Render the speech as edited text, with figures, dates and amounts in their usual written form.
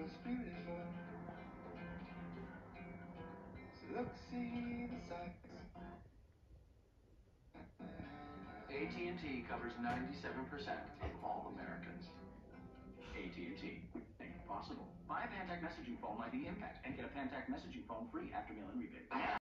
was beautiful. So look, see the sights. AT&T covers 97% of all Americans. AT&T. Think possible. Buy a Pantech messaging phone like the Impact and get a Pantech messaging phone free after mail-in rebate.